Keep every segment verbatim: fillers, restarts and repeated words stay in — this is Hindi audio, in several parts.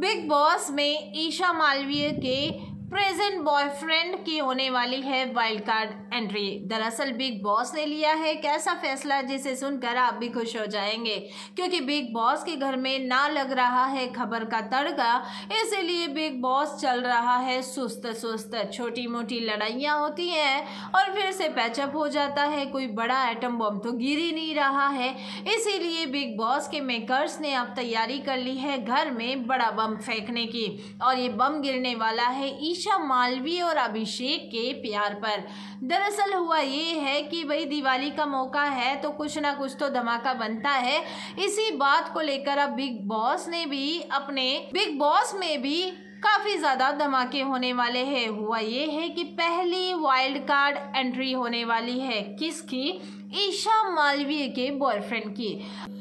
बिग बॉस में ईशा मालवीय के प्रेजेंट बॉयफ्रेंड की होने वाली है वाइल्ड कार्ड एंट्री। दरअसल बिग बॉस ने लिया है कैसा फैसला जिसे सुनकर आप भी खुश हो जाएंगे, क्योंकि बिग बॉस के घर में ना लग रहा है खबर का तड़का। इसीलिए बिग बॉस चल रहा है सुस्त सुस्त। छोटी मोटी लड़ाइयाँ होती हैं और फिर से पैचअप हो जाता है। कोई बड़ा एटम बम तो गिर ही नहीं रहा है। इसीलिए बिग बॉस के मेकर्स ने अब तैयारी कर ली है घर में बड़ा बम फेंकने की, और ये बम गिरने वाला है ईशा मालवीय और अभिषेक के प्यार पर। दरअसल हुआ ये है कि भाई दिवाली का मौका है तो कुछ ना कुछ तो धमाका बनता है। इसी बात को लेकर अब बिग बॉस ने भी अपने बिग बॉस में भी काफ़ी ज़्यादा धमाके होने वाले हैं। हुआ ये है कि पहली वाइल्ड कार्ड एंट्री होने वाली है किसकी? ईशा मालवीय के बॉयफ्रेंड की।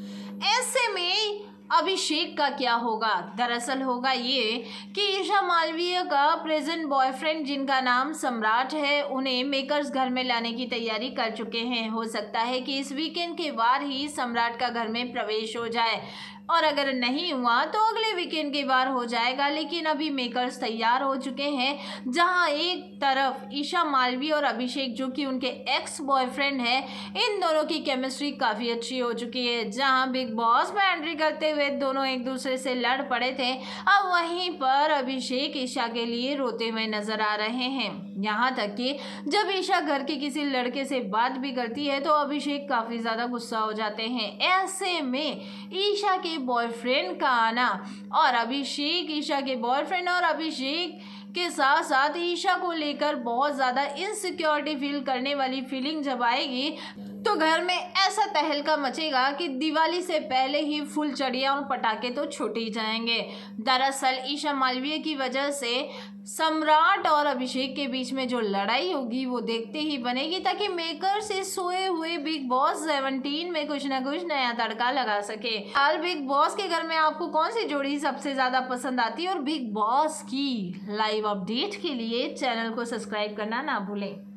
ऐसे में अभिषेक का क्या होगा? दरअसल होगा ये कि ईशा मालवीय का प्रेजेंट बॉयफ्रेंड जिनका नाम सम्राट है, उन्हें मेकर्स घर में लाने की तैयारी कर चुके हैं। हो सकता है कि इस वीकेंड के बाद ही सम्राट का घर में प्रवेश हो जाए, और अगर नहीं हुआ तो अगले वीकेंड के बार हो जाएगा। लेकिन अभी मेकर्स तैयार हो चुके हैं, जहां एक तरफ ईशा मालवीय और अभिषेक जो कि उनके एक्स बॉयफ्रेंड है, इन दोनों की केमिस्ट्री काफ़ी अच्छी हो चुकी है। जहां बिग बॉस में एंट्री करते हुए दोनों एक दूसरे से लड़ पड़े थे, अब वहीं पर अभिषेक ईशा के लिए रोते हुए नजर आ रहे हैं। यहाँ तक कि जब ईशा घर के किसी लड़के से बात भी करती है तो अभिषेक काफ़ी ज़्यादा गुस्सा हो जाते हैं। ऐसे में ईशा के बॉयफ्रेंड का आना और अभिषेक ईशा के बॉयफ्रेंड और अभिषेक के साथ साथ ईशा को लेकर बहुत ज़्यादा इनसिक्योरिटी फील करने वाली फीलिंग जब आएगी तो घर में ऐसा तहलका मचेगा कि दिवाली से पहले ही फुलझड़ियाँ और पटाखे तो छूट ही जाएंगे। दरअसल ईशा मालवीय की वजह से सम्राट और अभिषेक के बीच में जो लड़ाई होगी वो देखते ही बनेगी, ताकि मेकर्स इस सोए हुए बिग बॉस सेवनटीन में कुछ ना कुछ नया तड़का लगा सके। हाल बिग बॉस के घर में आपको कौन सी जोड़ी सबसे ज़्यादा पसंद आती है? और बिग बॉस की लाइव अपडेट के लिए चैनल को सब्सक्राइब करना ना भूलें।